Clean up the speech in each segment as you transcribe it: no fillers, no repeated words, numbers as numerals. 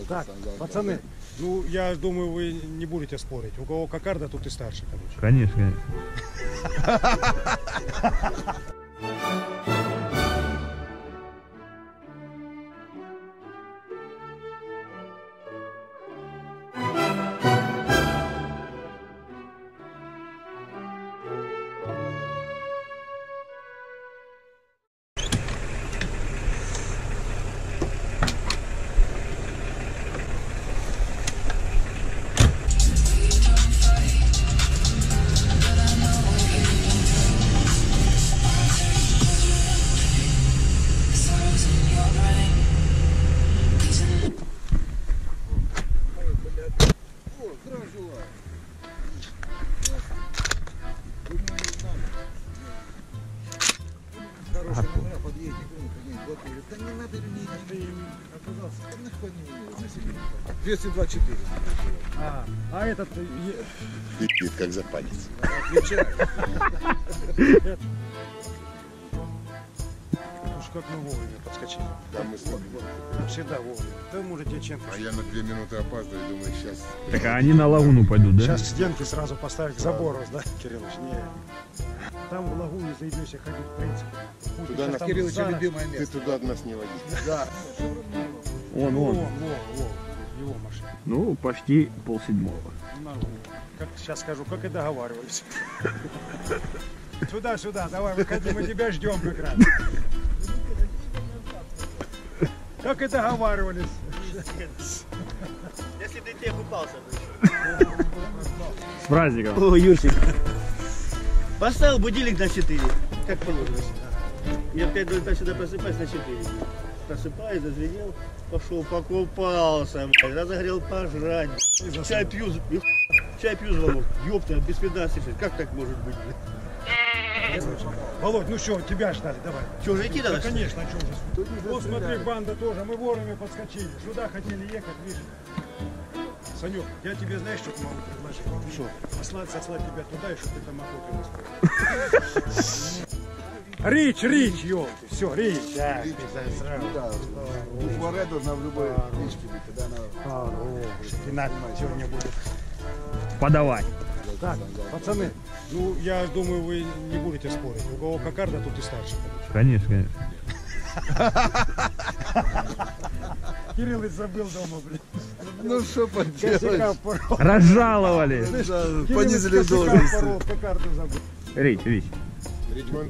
Так, пацаны, ну я думаю, вы не будете спорить. У кого кокарда, тут и старше, короче. Конечно. Да не надо не оказался. 224. А этот... Пипит, как запалец. Отвечаю. Уж как мы вовремя подскочили. Да, мы с тобой. Всегда вовремя. Да, может, я чем-то... А я на 2 минуты опаздываю, думаю, сейчас... Так а они на лагуну пойдут, да? Сейчас стенки сразу поставить к забору, да, Кириллович? Не. Там в лагуне заебешься ходить, в принципе. Туда на Кирилловича любимое Ты место. туда от нас не води. Да. Он. Его машина. Ну, почти 6:30. Нормально. Как сейчас скажу, как и договаривались. Сюда, давай, выходи, мы тебя ждем как раз. Как и договаривались. Если ты тебе купался. С праздником. О, Юрчик. Поставил будильник на 4, как положено. Я в 5 утра сюда просыпаюсь на 4. Просыпаюсь, зазвенел, пошел, покупался, блядь, разогрел пожрать. Чай пью, звонок. Ёпта, без 15, как так может быть, блядь? Володь, ну что, тебя ждали, давай. Что, уже идти Да, надо? конечно, что же. Вот смотри, банда тоже, мы вовремя подскочили. Сюда хотели ехать, видишь. Санек, я тебе знаешь, что могу предложить? Что? Сослать тебя туда, и чтобы ты там охотой не строил. Рич, ёлки. Все, Рич. Да, ты сразу. Да. Буфаре должна в любой речке быть. Тогда она... Ты надо сегодня будет. Подавай. Так, пацаны, ну я думаю, вы не будете спорить. У кого кокарда, тут и старше. Конечно. Кириллович забыл дома, блин. Ну что Косяка поделать? порол. Разжаловали. Понизили в Косяка должности. порол, кокарду забыл. Рич. Ричмонд.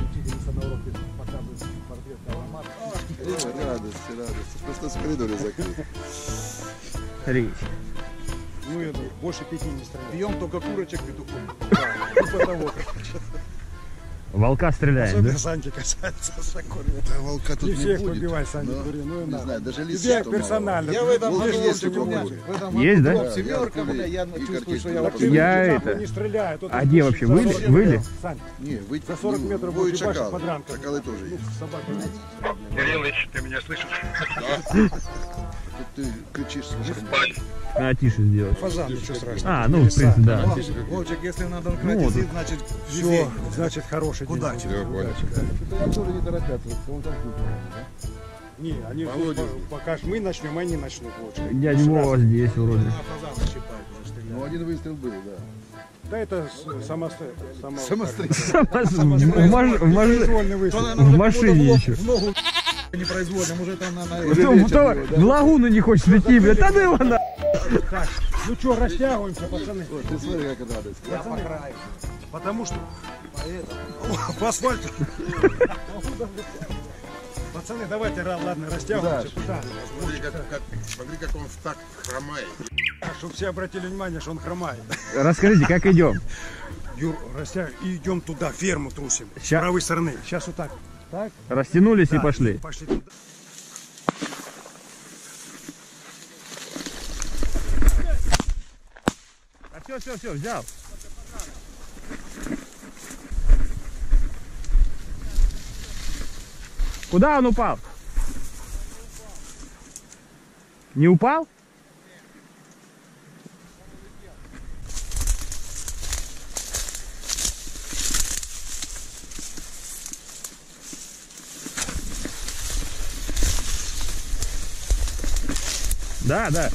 Радость. Просто в коридоре закрыт. Рич. Ну это, больше 5 не стреляет. Пьем только курочек петухом. Типа того. Волка стреляем, да? Особенно Саньки касается Сакури. Да волка тут Не не всех будет. выбивай, Саньки, Но, кури, ну и не надо. знаю, даже лисы. Тебе персонально. Я в этом Вот году есть у меня. такой. В этом Есть, году да? семерка, бля, я И чувствую, картечь. что я Так вот... ты Я нахуй это- не стреляй. Тут А где вообще? Выли? Сань, Не, вы за 40 метров вы будешь ебашить чакалы. под ранком. Чакалы тоже Ну, есть. собака. Кириллович, ты меня слышишь? Тут ты кричишь слишком. А, тише сделать. Фазан, ничего страшного. А, ну, в принципе, да. Вовчик, если надо Ну, украсть, вот. значит, Все, везение. значит, хороший день. Удачи. Все, понял. Я тоже не торопятся, он там Не, они Володя. пока мы начнем, они начнут лучше. Дядя Вова здесь вроде. фазана щипает уже стреляет. Ну, один выстрел был, да. Да это самостоятельно. Произвольный выстрел. В машине еще. В ногу непроизвольно, уже там на... В лагуну не хочет идти, блядь. Да ну его на... Так, ну что, растягиваемся, пацаны. Ты смотри, как радость. Я по краю. Потому что по асфальту. Пацаны, давайте, ладно, растягиваемся. Куда? Смотри, как он в такт хромает. Чтобы все обратили внимание, что он хромает. Расскажите, как идем? Юр, и идем туда, ферму трусим. С Ща. правой стороны. Сейчас вот так. Так? Растянулись и Да, пошли. Пошли туда. А все, взял. Куда он упал? Не упал? Да? Да, да.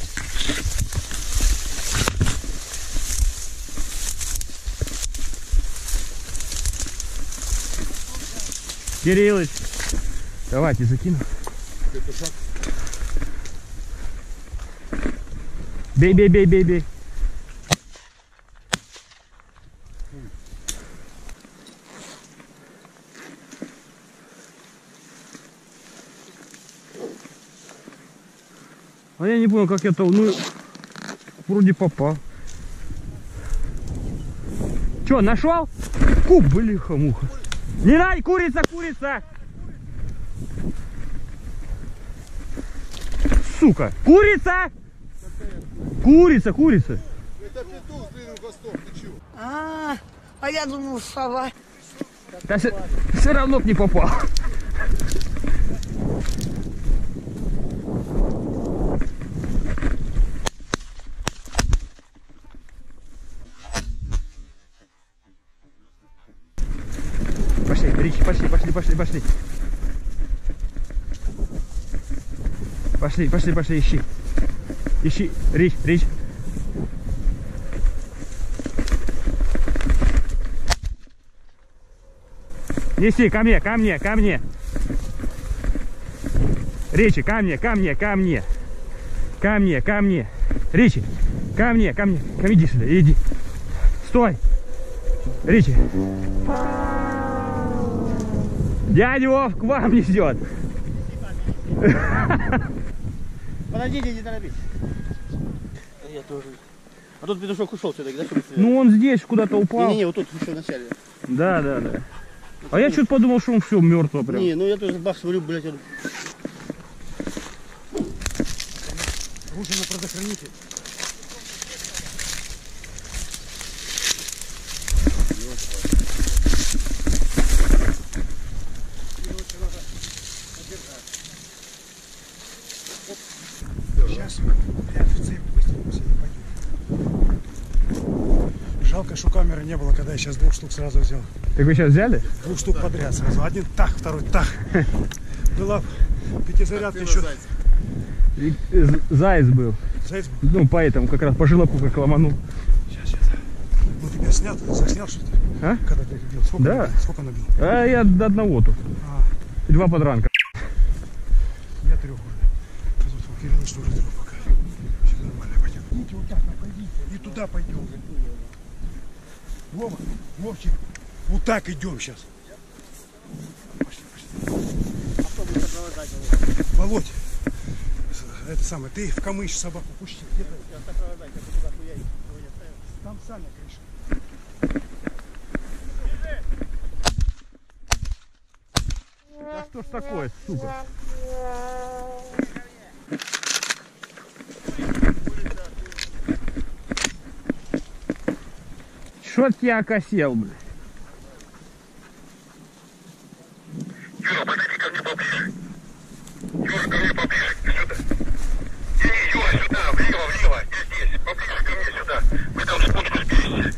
Кириллыч, давайте закину. Бей, бей, бей, бей, бей. А я не понял, как это, ну, вроде попал. Че, нашел? Куб, блиха-муха. Не надо, курица, курица! Сука, курица! Курица, курица. Это петух с длинным хвостом, ты чё? А я думал, сова. Да все равно б не попал. Пошли, Ричи, пошли, пошли, пошли, пошли. Пошли, пошли, пошли, ищи. Ищи, Рич, Рич. Неси, ко мне, ко мне, ко мне. Ричи, ко мне, ко мне, ко мне. Ко мне, ко мне. Ричи, ко мне, ко мне. Ко мне, иди сюда, иди. Стой. Ричи. Дядя Вов к вам несет. Подождите, не торопитесь. Я тоже. А тут петушок ушел все-таки, да? Ну он здесь куда-то упал. Не-не-не, вот тут еще в начале. Да, да, да. А я что-то подумал, что он все мертвый прям. Не, ну я тоже бах смотрю, блядь. Оружие на предохранитель. Сейчас я в цепь выстрелился и пойдем. Жалко, что камеры не было, когда я сейчас 2 штук сразу взял. Так вы сейчас взяли? 2 штук подряд сразу. Один так, второй так. Была пятизарядка еще. И заяц был. Заяц был? Ну, поэтому как раз по желобку как ломанул. Сейчас. Ну тебя снял, заснял что-то? А? Когда ты их бил? Сколько Да. набил? Сколько набил? А я до одного тут. А, 2 подранка. я 3 уже. Тут у Кирилла что ли 3 пока. Все нормально, пойдем. Идите вот так, пойдите. И туда пойдем. Вова, Вовчик, вот так идем сейчас. Пошли, пошли. Володь, это самое, ты в камыш собаку пусти. Где-то там Саня, конечно. Да что ж такое, сука? Что я окосел, блядь? Юра, подойди ко мне поближе. Юра, ко мне поближе, сюда. Не, Юра, сюда, влево, здесь, поближе ко мне сюда. Мы там спуску спились.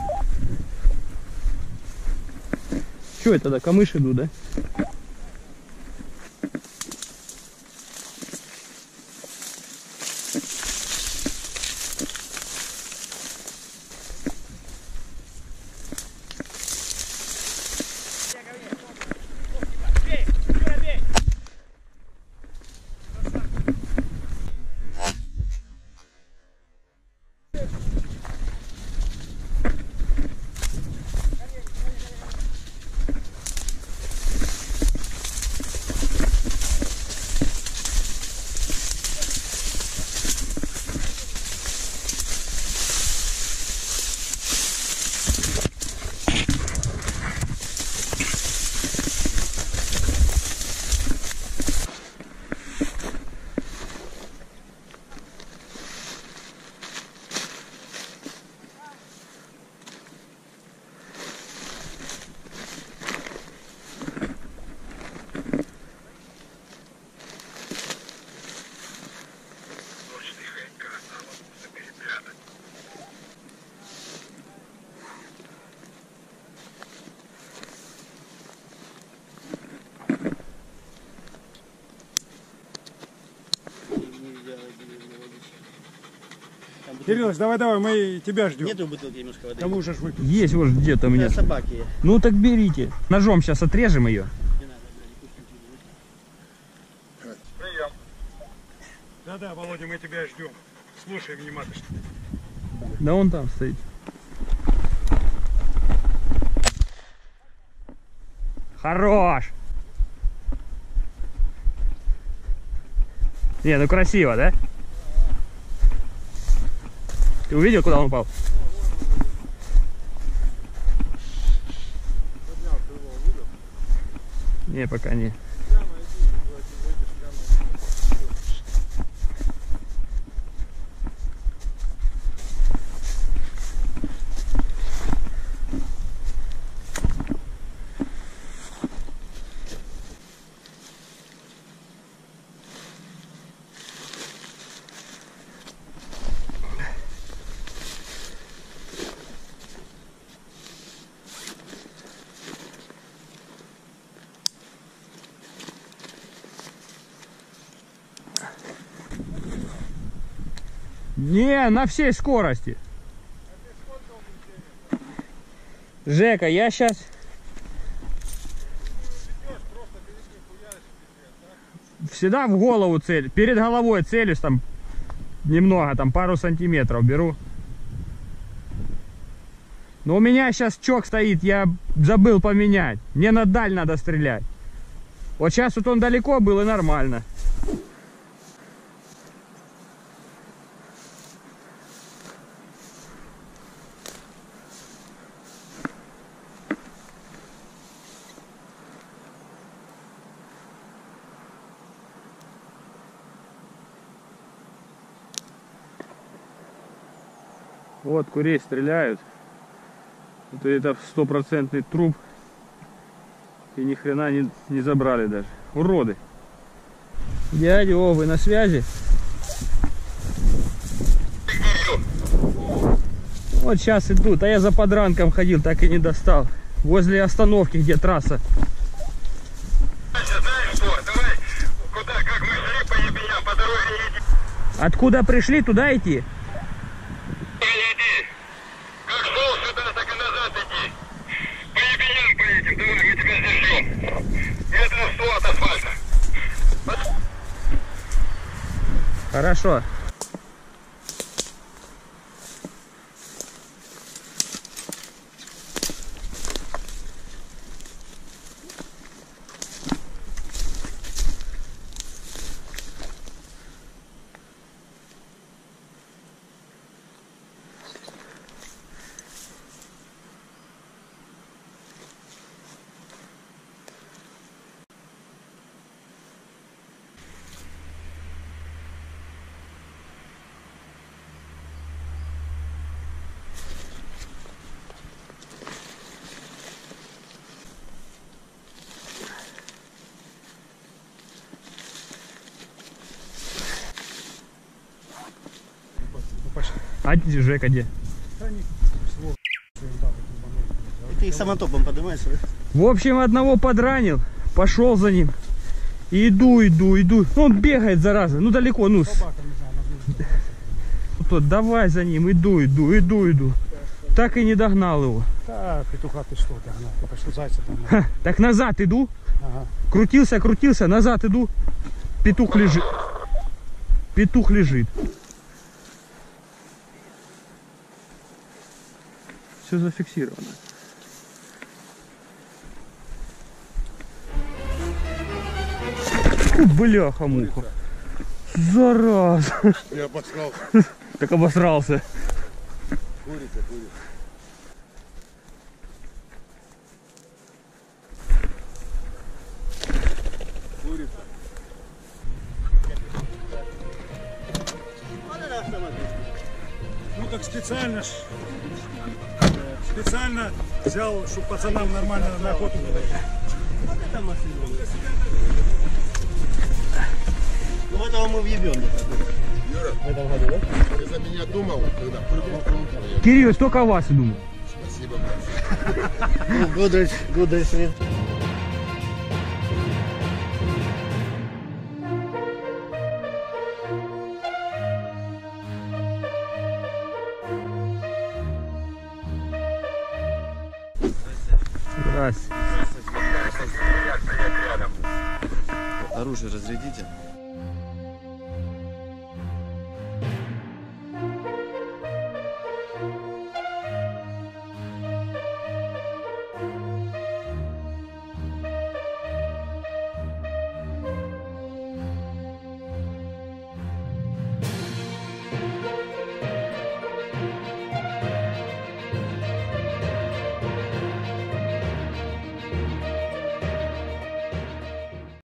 Что это, да, камыш идут, да? Кириллович, давай, мы тебя ждем. Нету бутылки немножко воды? Кому же ж выпить? Есть вот где-то у меня. Для собаки. Ну так берите. Ножом сейчас отрежем ее. Не надо, блядь, Прием. Да-да, Володя, мы тебя ждем. Слушай внимательно. Да он там стоит. Хорош! Не, ну красиво, да? Ты увидел, куда он упал? Не, пока не. Не, на всей скорости. Жека, я сейчас... Всегда в голову цель. Перед головой целюсь там немного, там пару сантиметров беру. Но у меня сейчас чок стоит, я забыл поменять. Мне на даль надо стрелять. Вот сейчас вот он далеко был и нормально. Вот курей стреляют. Это 100% труп. И ни хрена не забрали даже. Уроды. Дядя, о, вы на связи? Вот сейчас идут. А я за подранком ходил, так и не достал. Возле остановки, где трасса. Знаешь что, давай, куда, как мы шли по ебеням, по дороге иди. Откуда пришли, туда идти? Иди. Как шел сюда, так и назад иди. По ебеням поедем, давай, мы тебя здесь ждем. Метров 100 от асфальта. Хорошо. А Жека где? И ты их самотопом поднимаешь, да? В общем, одного подранил, пошел за ним. И иду. Ну, он бегает, зараза. Ну, далеко, ну. Давай за ним, иду. Так и не догнал его. Да, петуха ты что догнал? Только что зайца догнал. Так назад иду. Ага. Крутился, назад иду. Петух лежит. Все зафиксировано. Бляха-муха. Зараза. Я обосрался. Так обосрался. Курица. Надо на автомобиль. Ну так специально взял, чтобы пацанам нормально на охоту было. Вот это машина. Ну этого мы въебем. Юра, В этом году, да? ты за меня думал, когда прыгнул? Кирилл, только о вас и думал. Спасибо, брат. Годность лет. Здрасте. Стоять рядом. Оружие разрядите.